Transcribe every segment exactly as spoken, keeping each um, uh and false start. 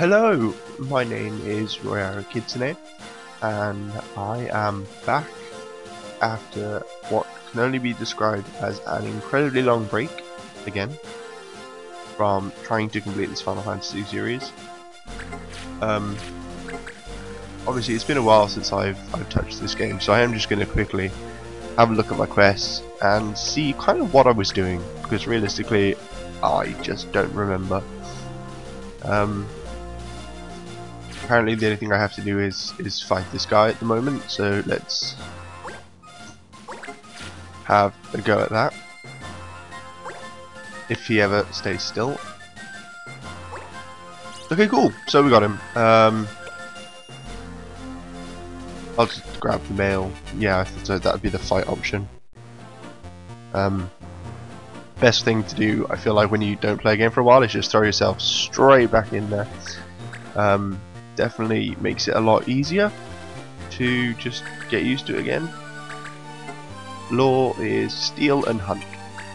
Hello, my name is Royara Kitsune, and I am back after what can only be described as an incredibly long break, again, from trying to complete this Final Fantasy series. Um, obviously it's been a while since I've, I've touched this game, so I am just going to quickly have a look at my quests and see kind of what I was doing, because realistically I just don't remember. Um, Apparently the only thing I have to do is, is fight this guy at the moment, so let's have a go at that. If he ever stays still. Okay, cool, so we got him. Um, I'll just grab the mail. Yeah, I thought so that would be the fight option. Um, best thing to do, I feel like, when you don't play a game for a while is just throw yourself straight back in there. Um, definitely makes it a lot easier to just get used to it again. Law is steal and hunt.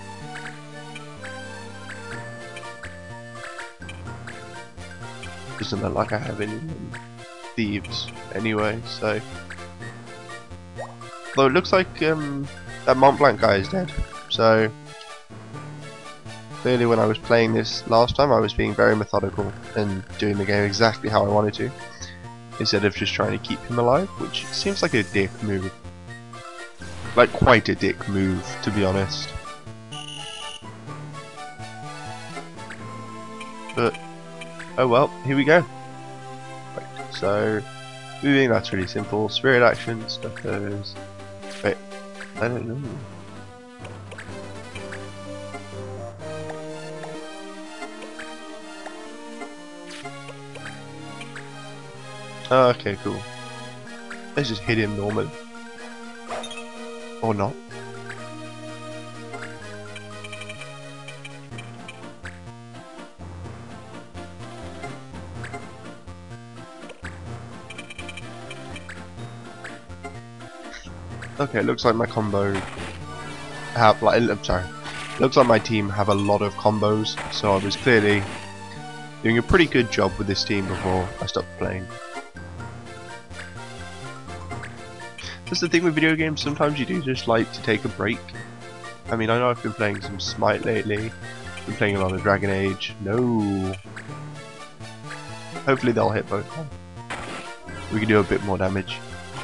Doesn't look like I have any thieves anyway, so. Though it looks like um, that Mont Blanc guy is dead, so clearly when I was playing this last time I was being very methodical and doing the game exactly how I wanted to, instead of just trying to keep him alive, which seems like a dick move. Like quite a dick move, to be honest. But oh well, here we go. Right, so moving, that's really simple. Spirit action, stuff goes. Wait, I don't know. Oh, okay, cool. Let's just hit him normally. Or not. Okay, looks like my combo have like I'm sorry. Looks like my team have a lot of combos, so I was clearly doing a pretty good job with this team before I stopped playing. That's the thing with video games, sometimes you do just like to take a break. I mean, I know I've been playing some Smite lately, been playing a lot of Dragon Age. No. Hopefully they'll hit both. We can do a bit more damage.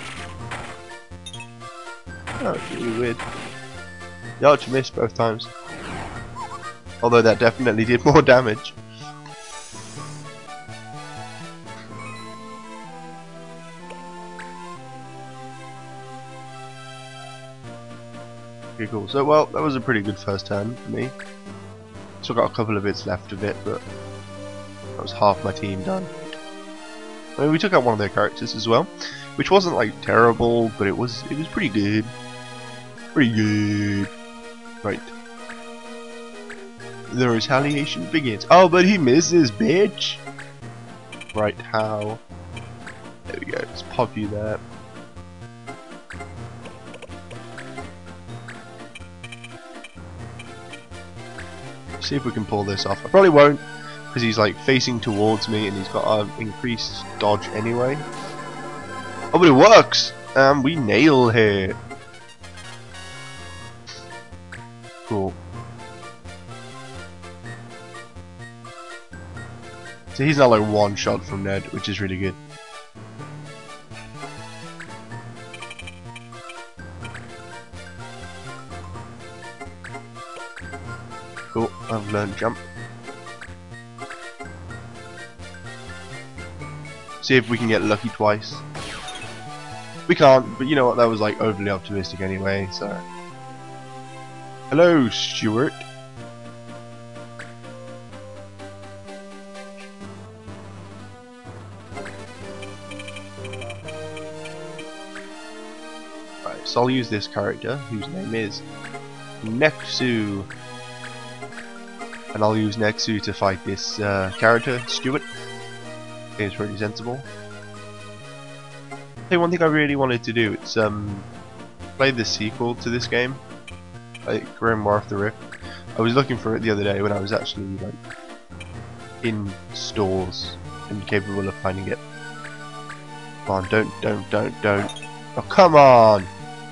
Oh, it's really weird. The archer missed both times. Although that definitely did more damage. Okay, cool. So, well, that was a pretty good first turn for me. Still got a couple of bits left of it, but that was half my team done. I mean, we took out one of their characters as well, which wasn't like terrible, but it was it was pretty good. Pretty good. Right. The retaliation begins. Oh, but he misses, bitch. Right, how? There we go. Let's pop you there. See if we can pull this off. I probably won't, because he's like facing towards me and he's got an increased dodge anyway. Oh, but it works! Um, we nail here. Cool. So he's not like one shot from Ned, which is really good. Cool, I've learned jump. See if we can get lucky twice. We can't, but you know what, that was like overly optimistic anyway, so. Hello, Stuart. Right, so I'll use this character, whose name is Nexu. And I'll use Nexu to fight this uh, character, Stuart. Seems pretty sensible. Hey, one thing I really wanted to do, it's um, play the sequel to this game, like Grimoire of the Rift. I was looking for it the other day when I was actually like in stores and capable of finding it. Come on, don't, don't, don't, don't. Oh, come on!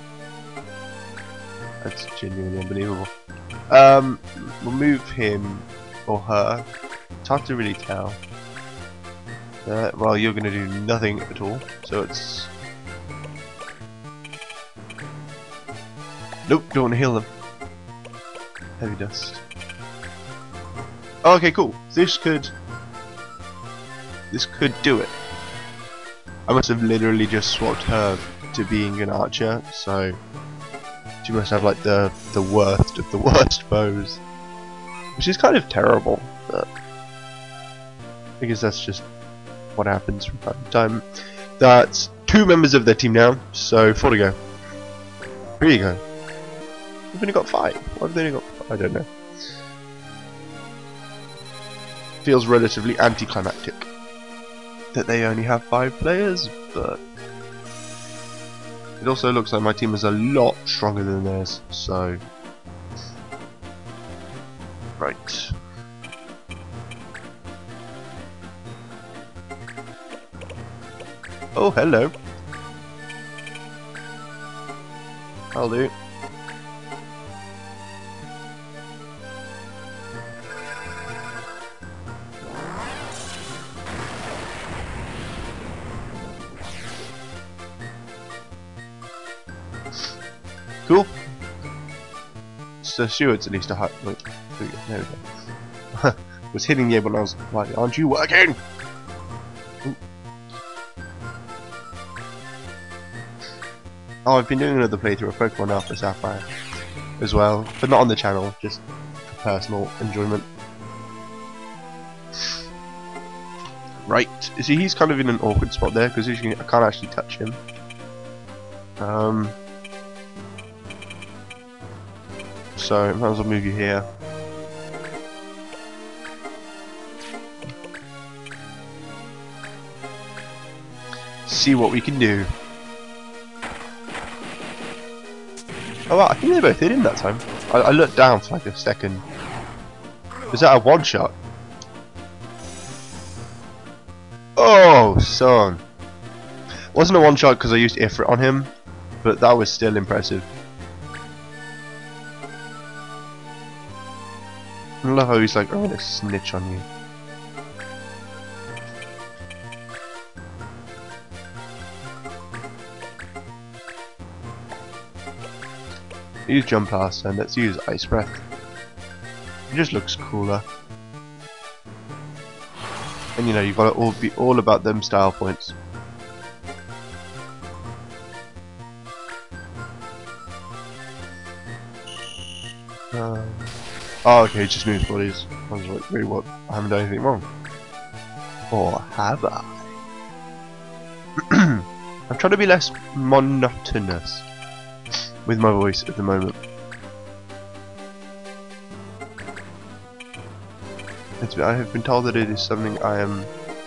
That's genuinely unbelievable. Um, we'll move him or her. It's hard to really tell. Uh, well, you're going to do nothing at all, so it's... Nope, don't want to heal them. Heavy dust. Oh, okay, cool. This could... This could do it. I must have literally just swapped her to being an archer, so... She must have like the, the worst of the worst bows. Which is kind of terrible, but... I guess that's just what happens from time to time. That's two members of their team now, so four to go. Here you go. We've only got five. Why have they only got five? I don't know. Feels relatively anticlimactic that they only have five players, but it also looks like my team is a lot stronger than theirs, so right. Oh, hello. I'll do. Cool. So Stuart's at least a high. Wait, there we go. Was hitting the A when I was like, aren't you working? Ooh. Oh, I've been doing another playthrough of Pokemon Alpha Sapphire as well, but not on the channel, just for personal enjoyment. Right, see, he's kind of in an awkward spot there because I can't actually touch him. Um. So, I might as well move you here. See what we can do. Oh wow, I think they both hit him that time. I, I looked down for like a second. Was that a one shot? Oh, son. Wasn't a one shot because I used Ifrit on him, but that was still impressive. I love how he's like, I'm gonna snitch on you. Use Jump Pass and let's use Ice Breath. It just looks cooler. And you know, you've got to all be all about them style points. Um, oh, okay, just moves bodies. I was like, wait, what? I haven't done anything wrong. Or have I? I'm trying to be less monotonous with my voice at the moment. It's, I have been told that it is something I am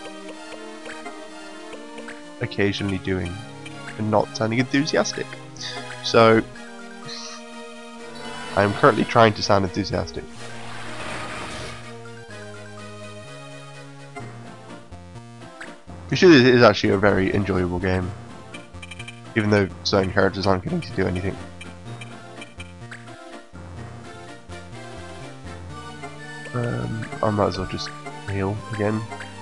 occasionally doing and not sounding enthusiastic. So I am currently trying to sound enthusiastic. Which is, is actually a very enjoyable game, even though certain characters aren't getting to do anything. Um, I might as well just heal again.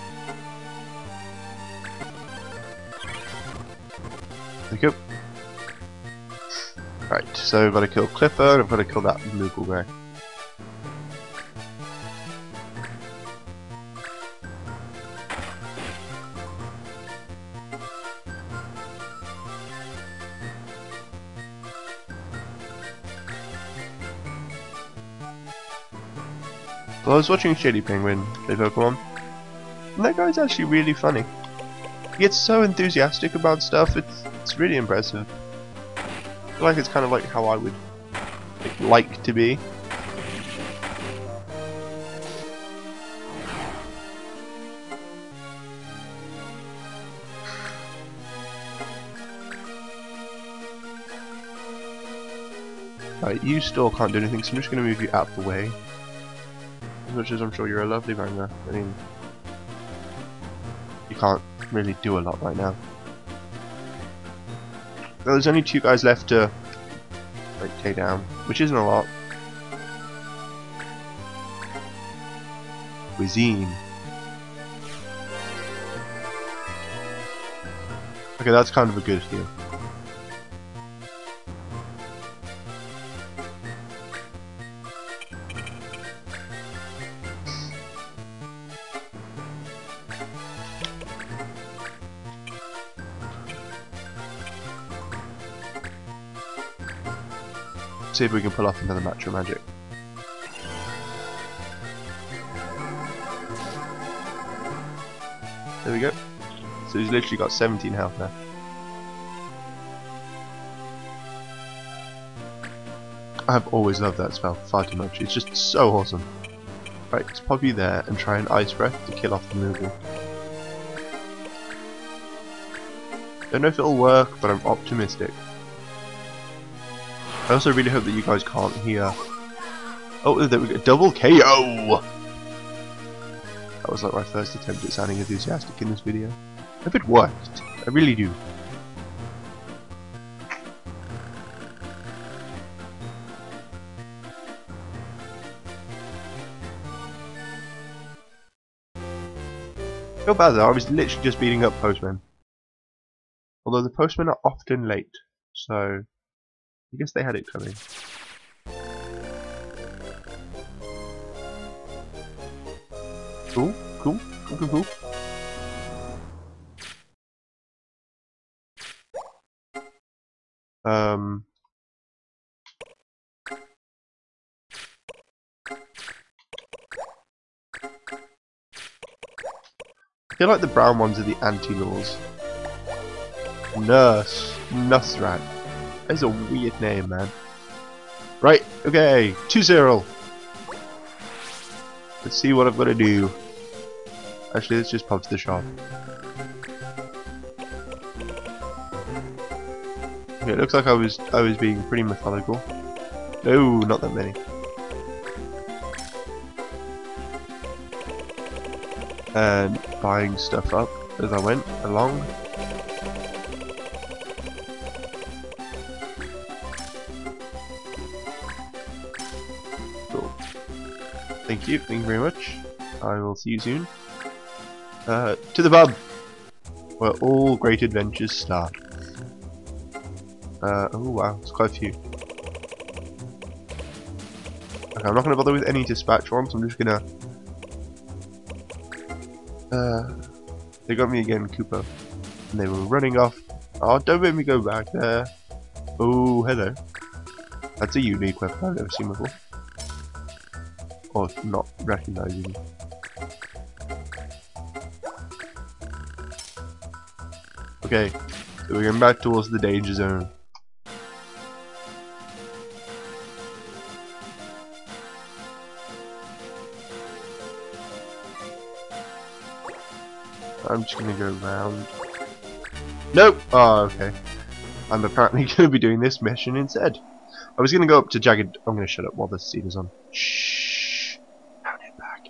There we go. Right, so I've got to kill Clipper and I've got to kill that Moogle guy. Well, I was watching Shady Penguin play Pokemon, and that guy's actually really funny. He gets so enthusiastic about stuff, it's, it's really impressive. I feel like it's kind of like how I would like, like to be. Right, you still can't do anything, so I'm just going to move you out of the way. As much as I'm sure you're a lovely Vanga. I mean, can't really do a lot right now. Well, there's only two guys left to like take down, which isn't a lot. Cuisine. Okay, that's kind of a good heal. See if we can pull off another match of magic. There we go. So he's literally got seventeen health now. I've always loved that spell far too much. It's just so awesome. Right, let's pop you there and try an Ice Breath to kill off the Moogle. Don't know if it'll work, but I'm optimistic. I also really hope that you guys can't hear. Oh, there we go. Double K O! That was like my first attempt at sounding enthusiastic in this video. I hope it worked. I really do. Feel bad though, I was literally just beating up postmen. Although the postmen are often late, so I guess they had it coming. Cool, cool, cool, cool, cool. Um. I feel like the brown ones are the anti-laws. Nurse. Nusrat. That is a weird name, man. Right, okay. two zero. Let's see what I've got to do. Actually, let's just pop to the shop. Okay, it looks like I was I was being pretty methodical. No, not that many. And buying stuff up as I went along. Cool. Thank you, thank you very much. I will see you soon. Uh, to the pub, where all great adventures start. Uh, oh wow, it's quite a few. Okay, I'm not going to bother with any dispatch ones, I'm just going to... Uh, they got me again, Koopa. And they were running off. Oh, don't make me go back there. Oh, hello. That's a unique weapon I've never seen before. Or not recognizing. Okay, so we're going back towards the danger zone. I'm just gonna go round. Nope! Oh, okay. I'm apparently gonna be doing this mission instead. I was gonna go up to Jagged. I'm gonna shut up while the scene is on. Shh. Round it back.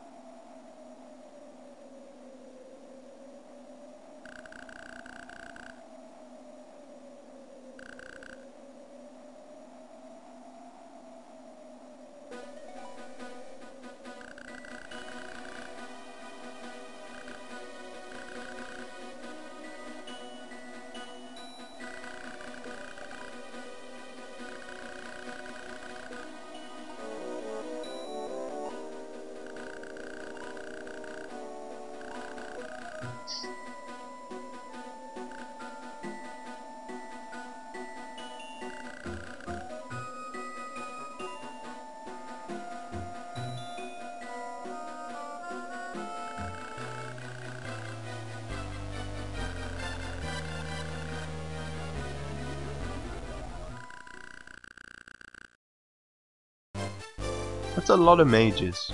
That's a lot of mages.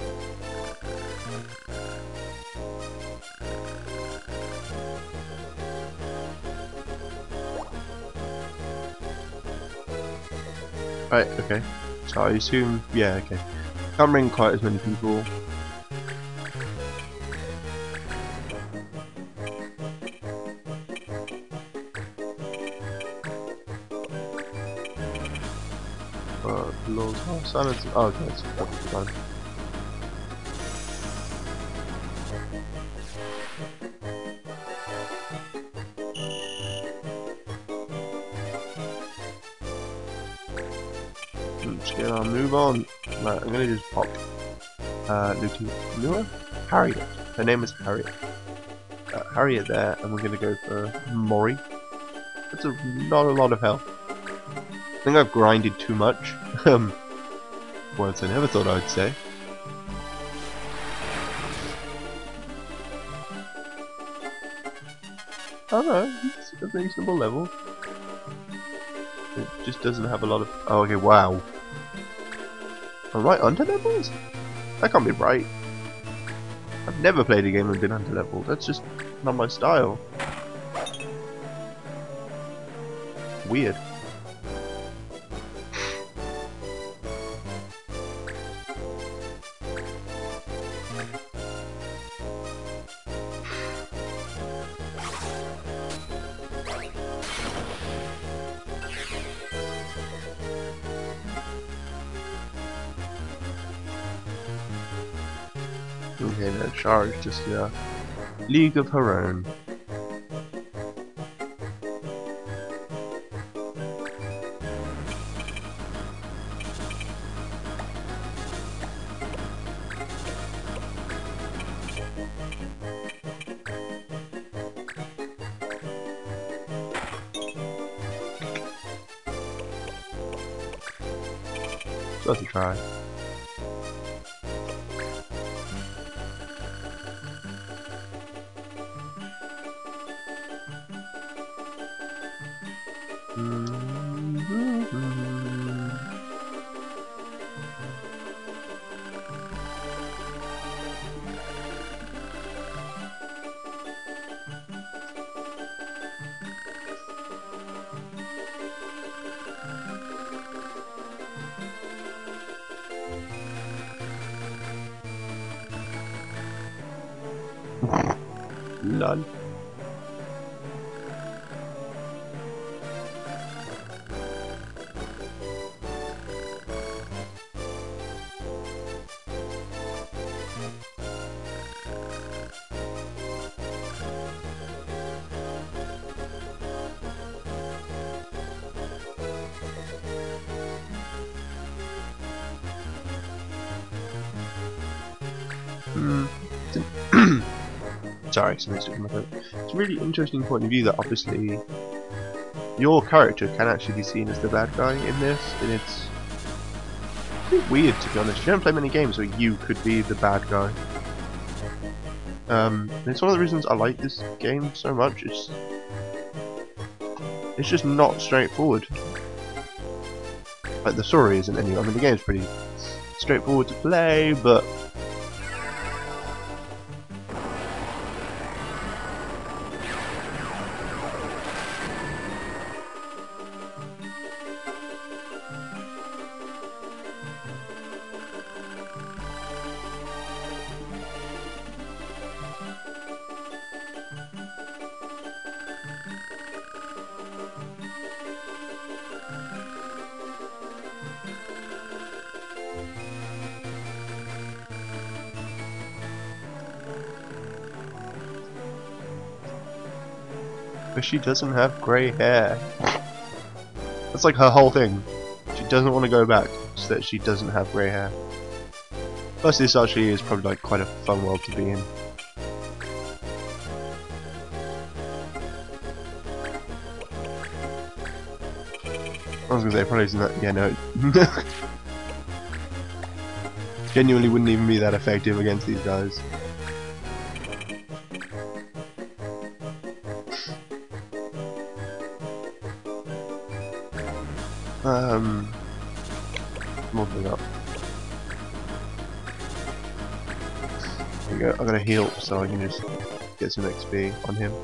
Right, okay. So I assume, yeah, okay. Can't bring quite as many people. Uh, laws of silence. Oh, okay, it's perfectly fine. Let's get on, move on. Right, I'm gonna just pop uh, Lutu Lua? Harriet. Her name is Harriet. Uh, Harriet there, and we're gonna go for Mori. That's a, not a lot of health. I think I've grinded too much. Um, words I never thought I'd say. Oh no, it's a reasonable level. It just doesn't have a lot of. Oh, okay, wow. Am I under levels? That can't be right. I've never played a game and been under leveled. That's just not my style. Weird. Okay, that Char is just a league of her own. It's worth a try. Lol. Hmm. Sorry, something stuck in my throat. It's a really interesting point of view that obviously your character can actually be seen as the bad guy in this, and it's a bit weird to be honest. You don't play many games where you could be the bad guy. Um, and it's one of the reasons I like this game so much. It's it's just not straightforward. Like the story isn't any. I mean, the game's pretty straightforward to play, but but she doesn't have grey hair. That's like her whole thing. She doesn't want to go back, so that she doesn't have grey hair. Plus, this actually is probably like quite a fun world to be in. I was gonna say, probably isn't that. Yeah, no. Genuinely wouldn't even be that effective against these guys. Um, modeling up. There we go. I'm gonna heal so I can just get some X P on him.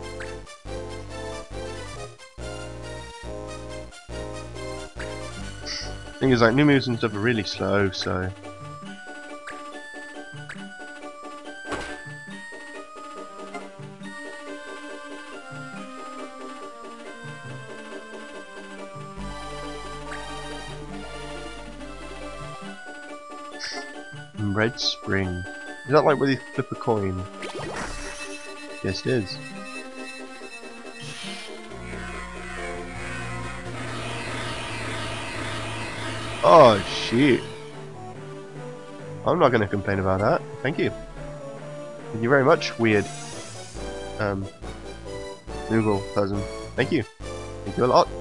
Thing is, like, new moves and stuff are really slow, so. Red Spring. Is that like where you flip a coin? Yes, it is. Oh shit. I'm not going to complain about that. Thank you. Thank you very much, weird um, Google person. Thank you. Thank you a lot.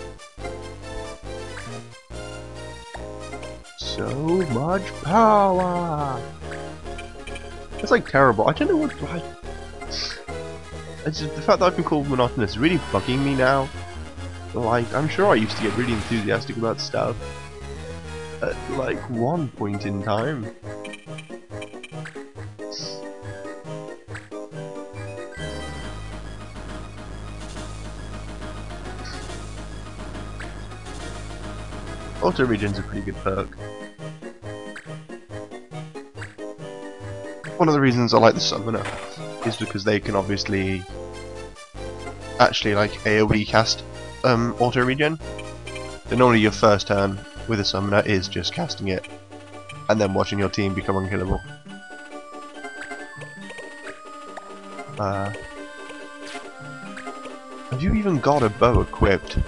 So much power. It's like terrible. I don't know what. Like, it's just the fact that I've been called monotonous is really bugging me now. Like, I'm sure I used to get really enthusiastic about stuff at like one point in time. Auto regen's a pretty good perk. One of the reasons I like the summoner is because they can obviously actually like AoE cast um, auto regen. So normally your first turn with a summoner is just casting it and then watching your team become unkillable. Uh, have you even got a bow equipped?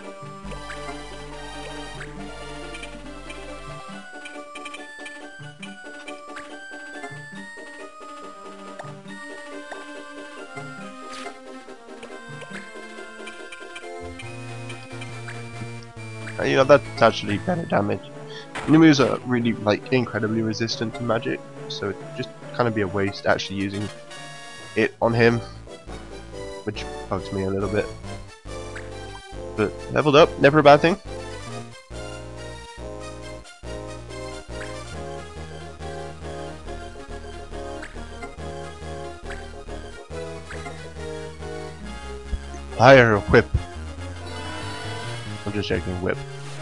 You know, that's actually better damage. Nemus are really like incredibly resistant to magic, so it'd just kind of be a waste actually using it on him, which bugs me a little bit. But leveled up, never a bad thing. Fire whip. I'm just checking whip.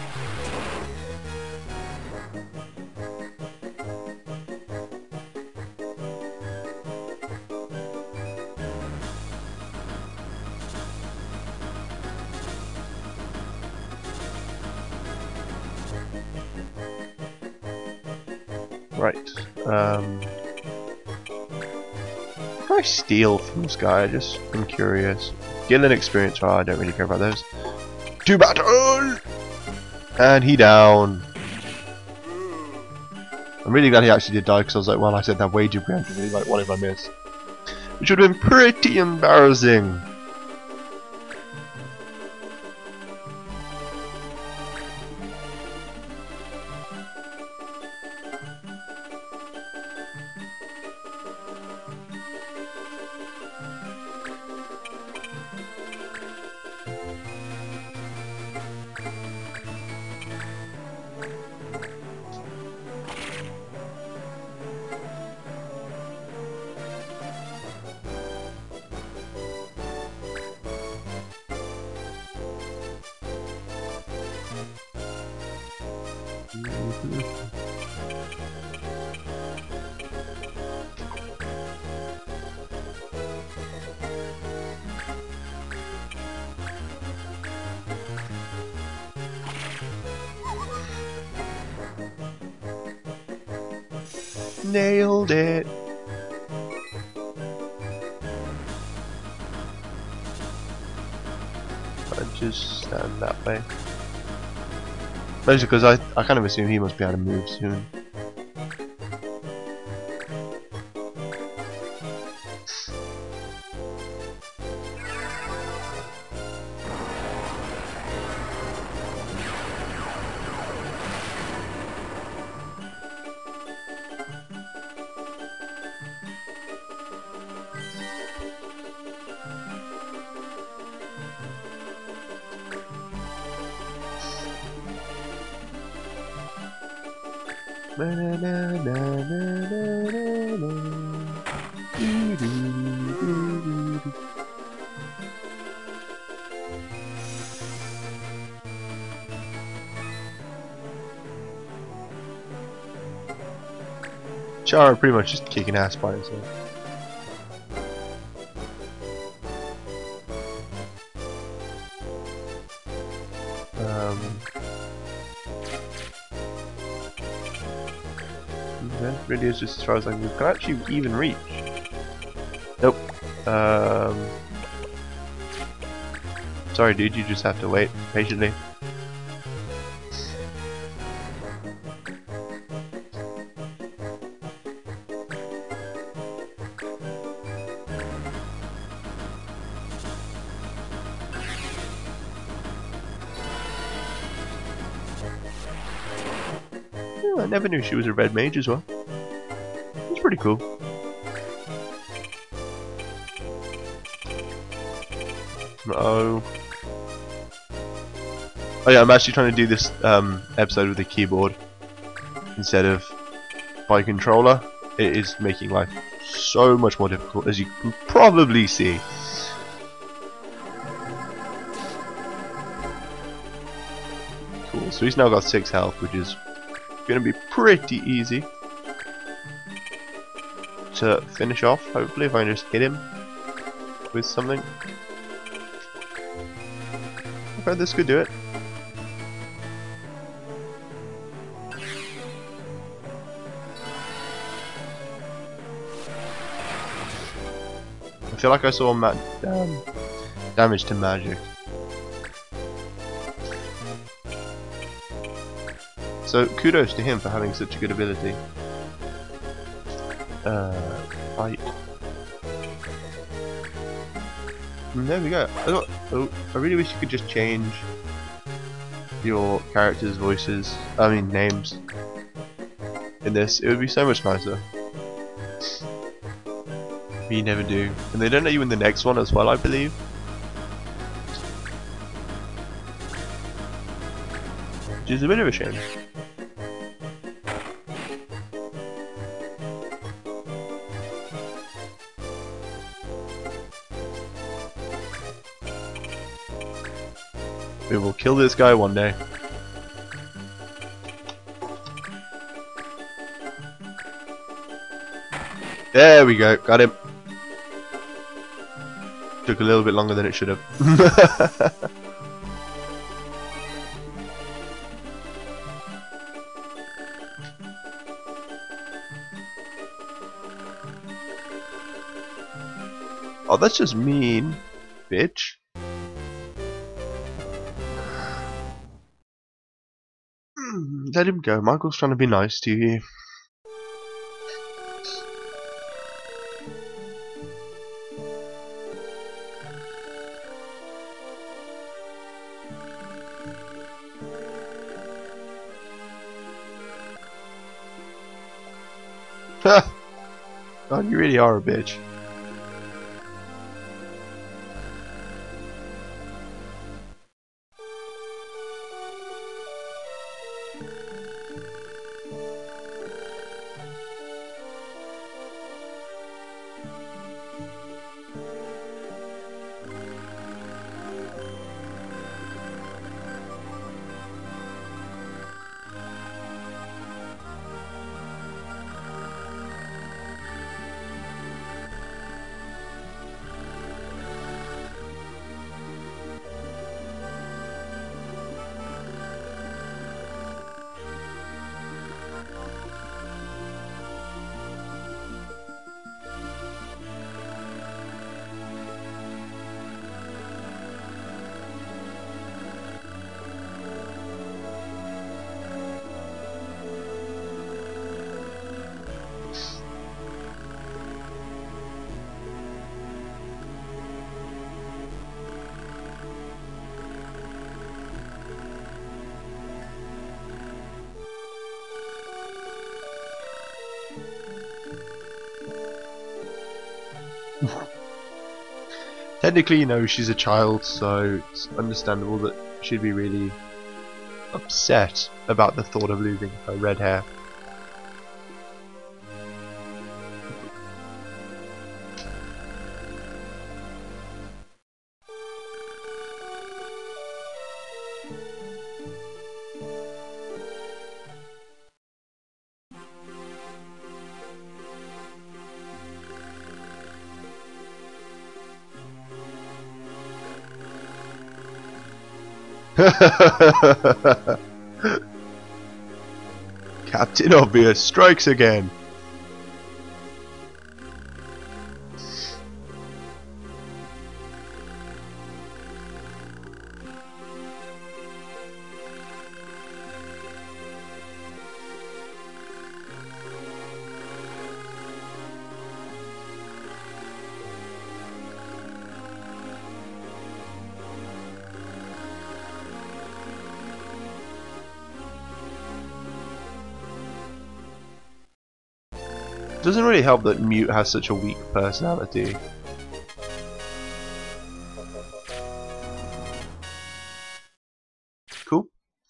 Right. Um, can I steal from this guy? I just I'm curious. Get an experience. Oh, I don't really care about those. To battle! And he down. I'm really glad he actually did die because I was like, well, I said that way too preemptively. Like, what if I miss? Which would have been pretty embarrassing. Nailed it. I just stand that way. Mostly because I, I kind of assume he must be able to move soon. Na, na, na, na, na, na, na. Doo, doo, doo, doo, doo. Chara pretty much just kicking ass by himself. Um, Yeah, it really is just as far as I can actually even reach. Nope. Um, sorry dude, you just have to wait patiently. I never knew she was a red mage as well. It's pretty cool. Oh. Oh yeah, I'm actually trying to do this um, episode with a keyboard instead of by controller. It is making life so much more difficult, as you can probably see. Cool. So he's now got six health, which is going to be pretty easy to finish off, hopefully, if I can just hit him with something. Okay, this could do it. I feel like I saw ma um, damage to magic. So kudos to him for having such a good ability. Uh, fight. And there we go. I, got, oh, I really wish you could just change your characters' voices, I mean names, in this. It would be so much nicer. But you never do. And they don't let you in the next one as well, I believe. Which is a bit of a shame. We will kill this guy one day. There we go, got him. Took a little bit longer than it should have. Oh, that's just mean, bitch. Let him go. Michael's trying to be nice to you. Oh, you really are a bitch. Technically, you know, she's a child, so it's understandable that she'd be really upset about the thought of losing her red hair. Captain Obvious strikes again. Doesn't really help that Mute has such a weak personality. Cool.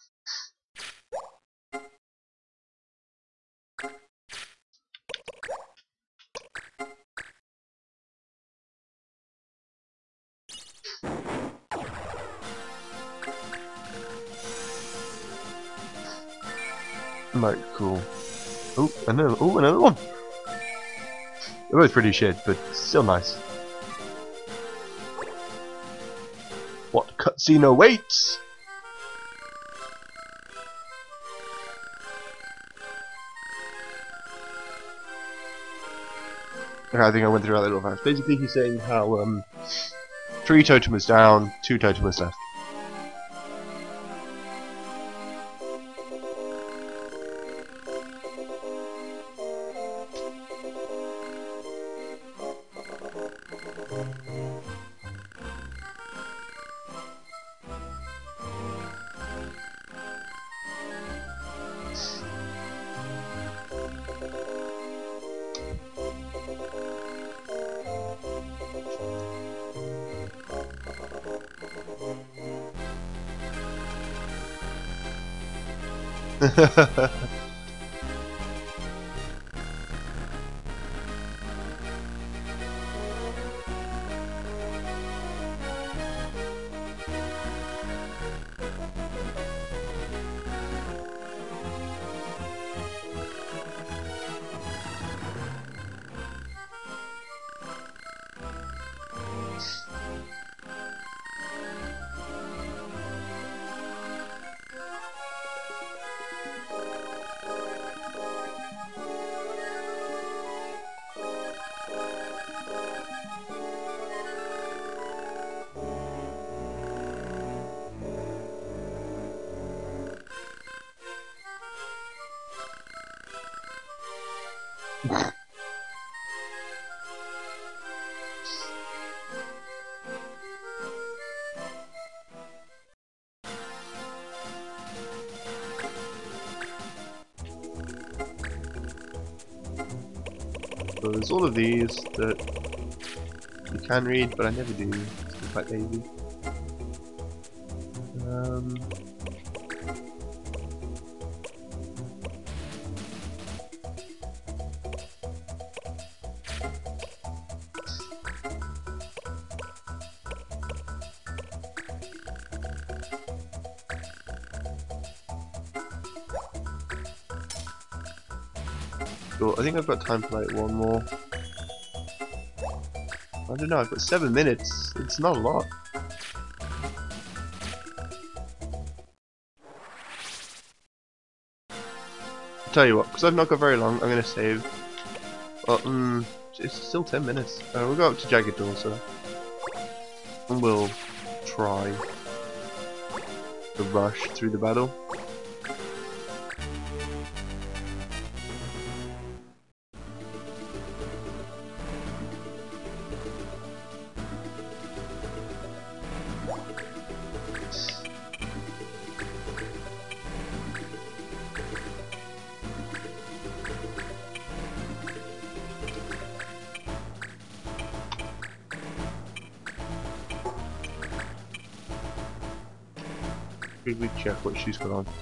Right, cool. Oh, another, oh, another one. It was pretty shit, but still nice. What cutscene awaits? Okay, I think I went through that a little fast. Basically, he's saying how um, three totems down, two totems left. So there's all of these that you can read, but I never do. It's quite lazy. Um, Cool. I think I've got time for like one more. I don't know, I've got seven minutes. It's not a lot. I'll tell you what, because I've not got very long, I'm going to save. Well, um, it's still ten minutes. Uh, we'll go up to Jagged Door, so. And we'll try to rush through the battle. Should we check what she's got on?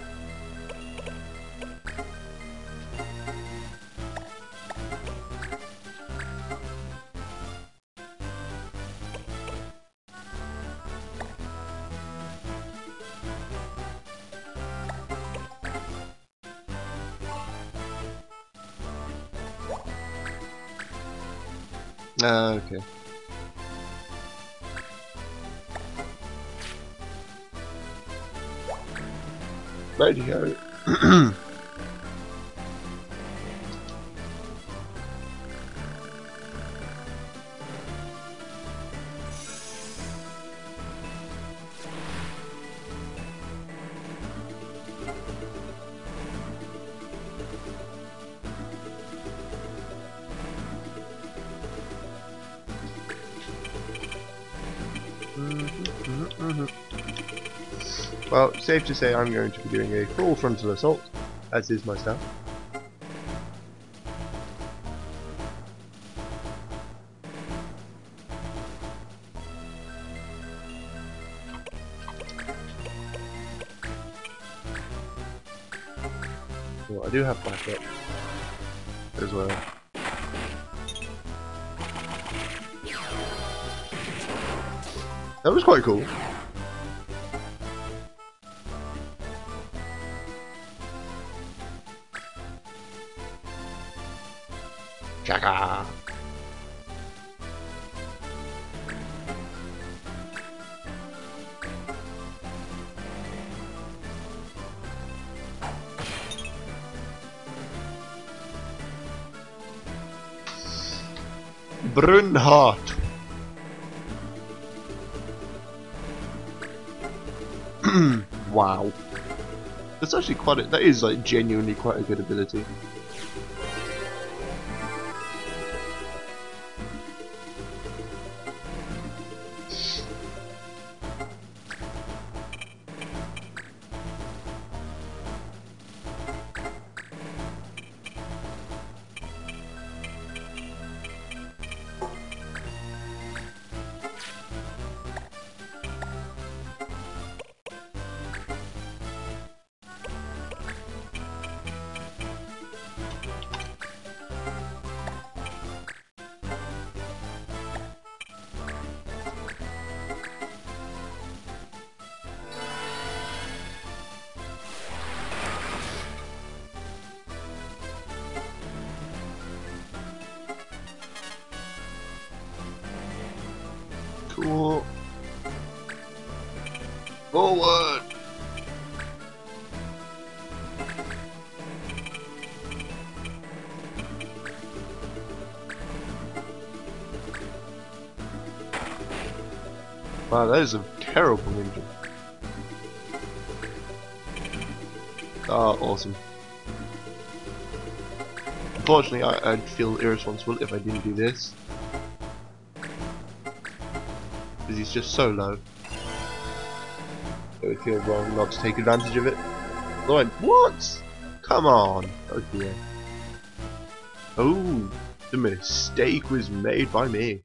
Ah, okay. Righty-ho. Well, safe to say I'm going to be doing a full frontal assault, as is my style. Well, I do have backup as well. That was quite cool. Chaka! Brunhart! Wow. That's actually quite a, that is like genuinely quite a good ability. Cool. Forward! Wow, that is a terrible ninja. Ah, awesome. Unfortunately, I, I'd feel irresponsible if I didn't do this. Because he's just so low. It would feel wrong not to take advantage of it. Like, what? Come on! Oh dear. Oh, the mistake was made by me.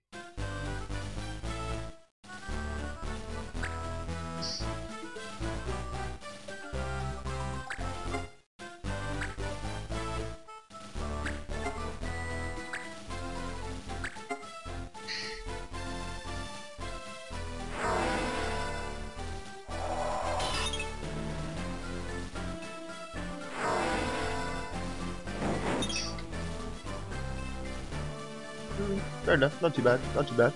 Fair enough, not too bad, not too bad.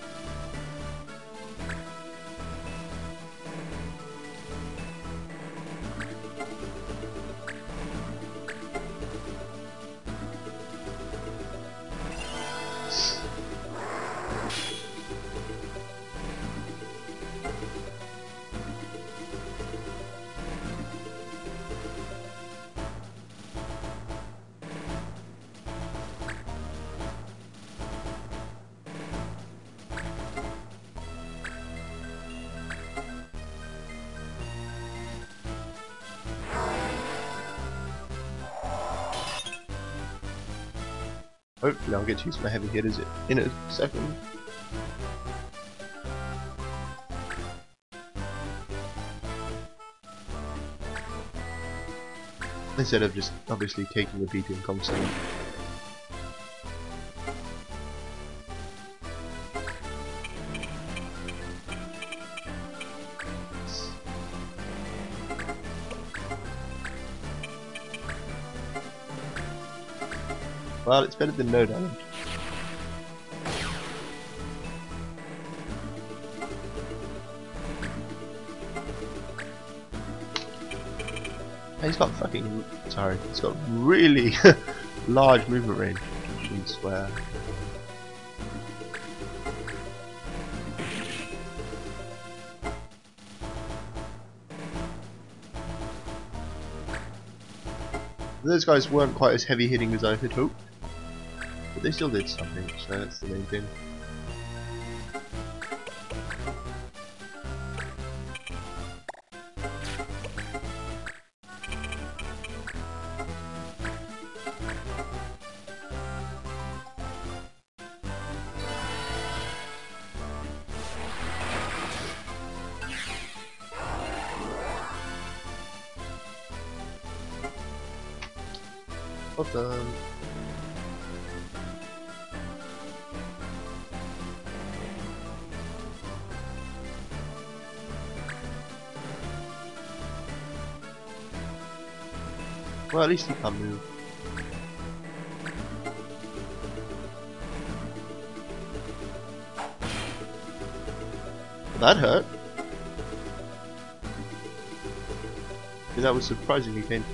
Hopefully I'll get to use my heavy hitters in a second. Instead of just obviously taking a beating constantly. Well, it's better than no damage. He's got fucking, sorry, he's got really large movement range, I swear. Those guys weren't quite as heavy hitting as I had hoped, but they still did something, so that's the main thing. Awesome. Well, at least he can't move. That hurt. I mean, that was surprisingly painful.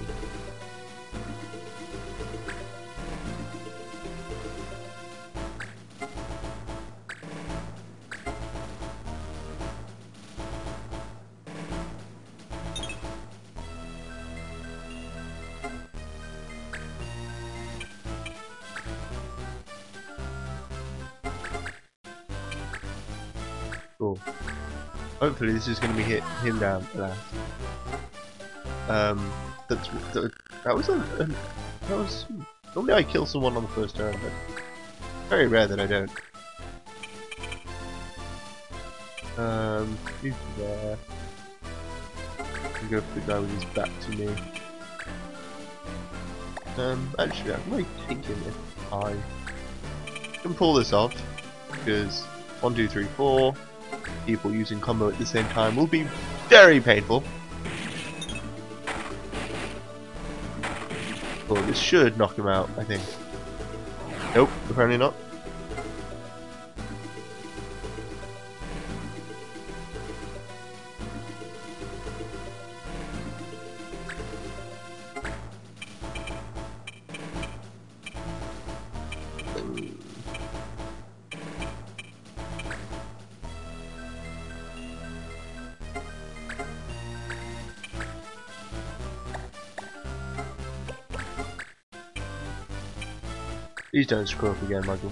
Cool. Hopefully this is going to be hit him down at last. Um, that's, that, that was a, a that was normally I kill someone on the first turn, but very rare that I don't. Um, he's there. I'll go for the guy with his back to me. Um, actually, I'm really thinking if I can pull this off, because one, two, three, four people using combo at the same time will be very painful. Well, this should knock him out, I think. Nope, apparently not. Please don't screw up again, Michael.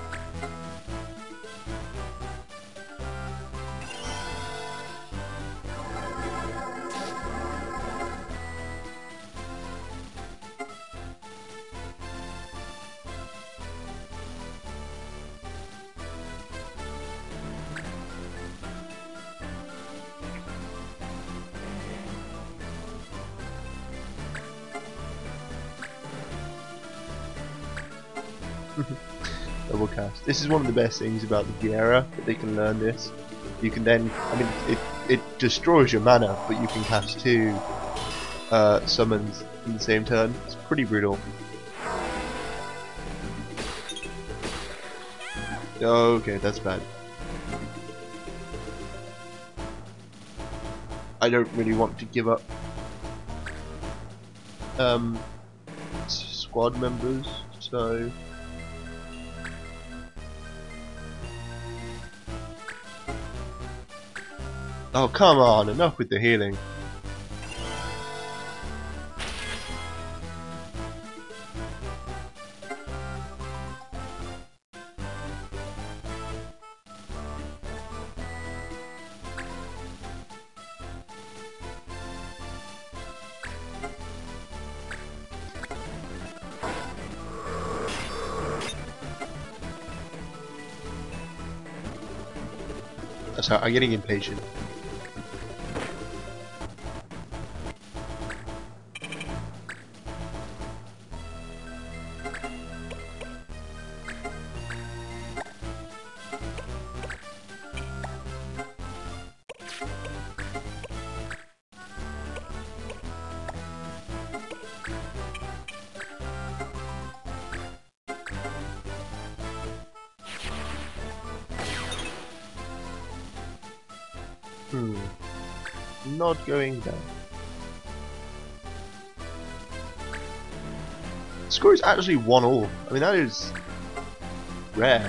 Double cast. This is one of the best things about the Viera, that they can learn this. You can then, I mean, it, it destroys your mana, but you can cast two uh, summons in the same turn. It's pretty brutal. Okay, that's bad. I don't really want to give up um, squad members, so... Oh, come on, enough with the healing. Sorry, I'm getting impatient. Hmm. Not going down. The score is actually one all. I mean, that is rare.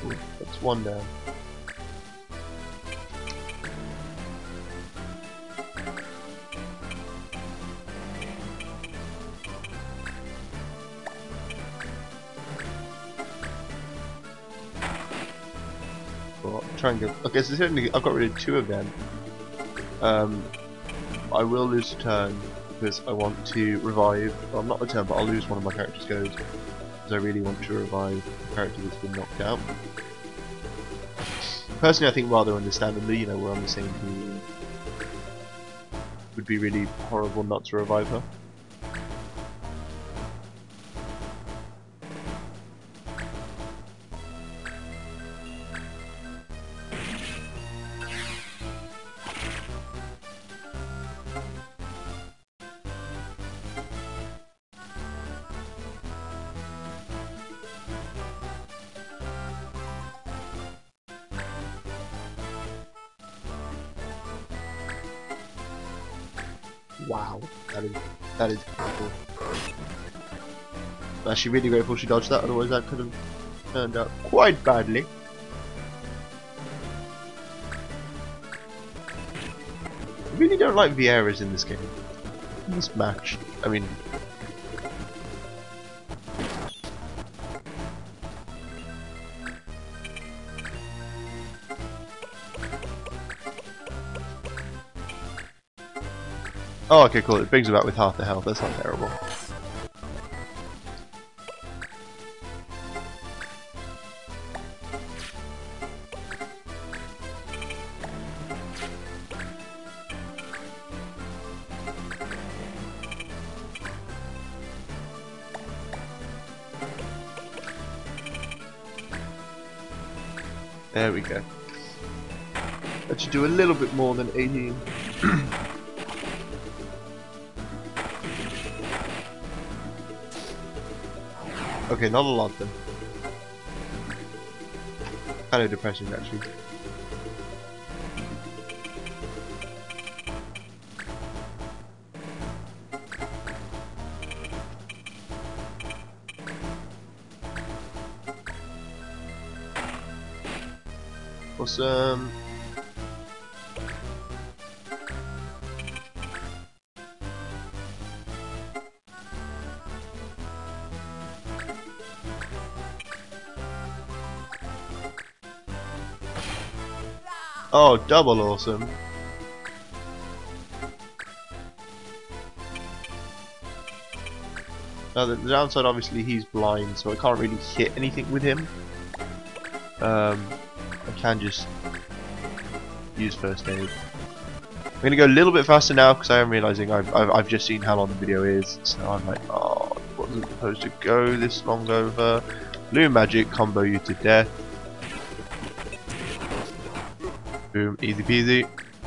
Ooh, that's one down. Well, I'll try and go. Okay, so certainly I've got rid of two of them. Um, I will lose a turn because I want to revive. Well, not a turn, but I'll lose one of my character's goes because I really want to revive the character that's been knocked out. Personally, I think rather understandably, you know, we're on the same team. It would be really horrible not to revive her. Wow, that is that is grateful. I'm actually really grateful she dodged that, otherwise that could have turned out quite badly. I really don't like Vieiras in this game. In this match, I mean. Oh, okay, cool. It brings her back with half the health. That's not terrible. There we go. That should do a little bit more than eighteen. Okay, not a lot then. Kind of depressing actually. Awesome. Oh, double awesome. Now the, the downside, obviously, he's blind, so I can't really hit anything with him. Um, I can just use first aid. I'm gonna go a little bit faster now because I am realizing I've, I've I've just seen how long the video is, so I'm like, oh, wasn't supposed to go this long over. Blue magic combo you to death. Boom, easy peasy.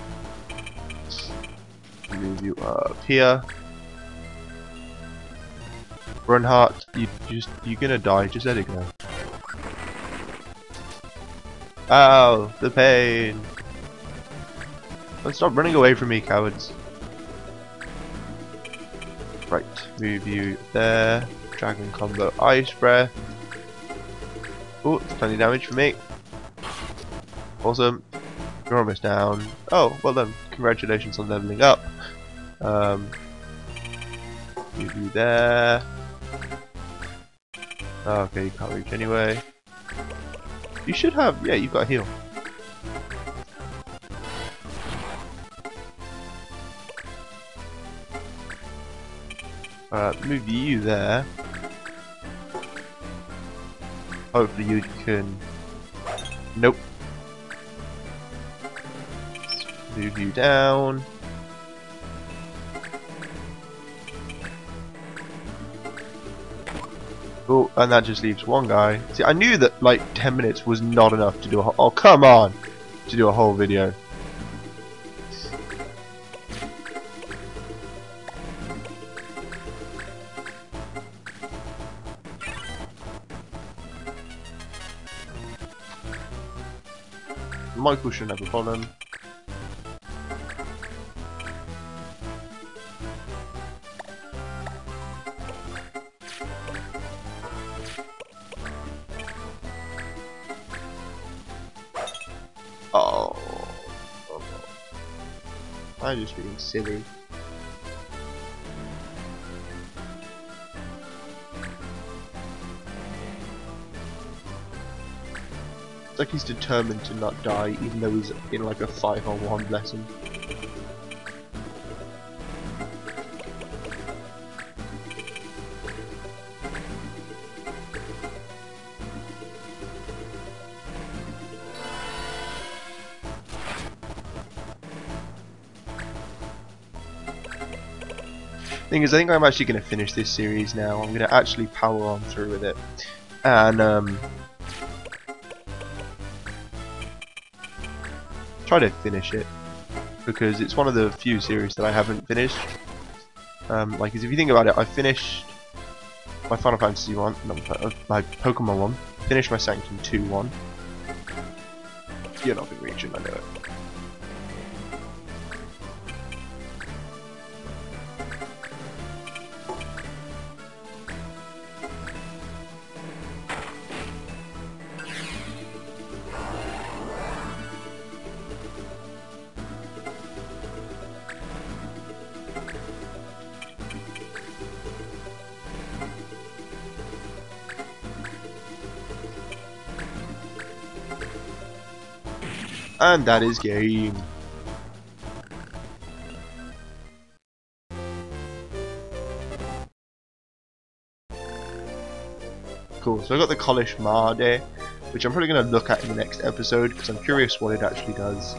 Move you up here. Runheart, you just you're gonna die. Just let it go. Ow, the pain. Don't stop running away from me, cowards. Right, move you there. Dragon combo, ice breath. Oh, it's plenty damage for me. Awesome. You're almost down. Oh, well done. Congratulations on leveling up. Um, move you there. Oh, okay, you can't reach anyway. You should have, yeah, you've got a heal. Alright, move you there. Hopefully you can... Nope. Move you down. Oh, and that just leaves one guy. See, I knew that like ten minutes was not enough to do a whole... Oh, come on! To do a whole video. Michael shouldn't have a problem. Oh. I'm just being silly. It's like he's determined to not die, even though he's in like a five on one lesson. Thing is, I think I'm actually going to finish this series now. I'm going to actually power on through with it, and um, try to finish it, because it's one of the few series that I haven't finished. Um, like, 'cause if you think about it, I finished my Final Fantasy one, no, my Pokemon one, finished my Sanctum two one. You're not in region, I know it. And that is game. Cool, so I got the Kolish Made, which I'm probably going to look at in the next episode, because I'm curious what it actually does.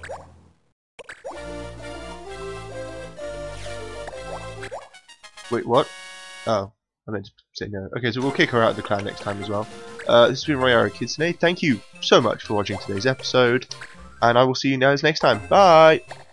Wait, what? Oh, I meant to say no. Okay, so we'll kick her out of the clan next time as well. Uh, this has been Royara Kitsune. Thank you so much for watching today's episode, and I will see you guys next time. Bye!